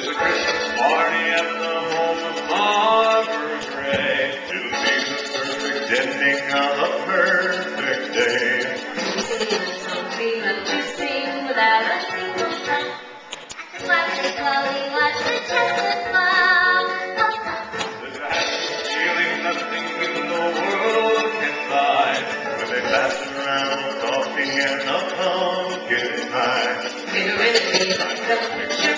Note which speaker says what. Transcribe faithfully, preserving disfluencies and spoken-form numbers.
Speaker 1: There's a Christmas party at the home of Barbara Gray. It'll be the perfect ending of a perfect day.
Speaker 2: Freedom to sing without a single song. Watch the slowly, watch the chestnut fall.
Speaker 1: There's a happy feeling nothing in the world can buy, when they pass around coffee and a pumpkin pie.
Speaker 2: We're really the picture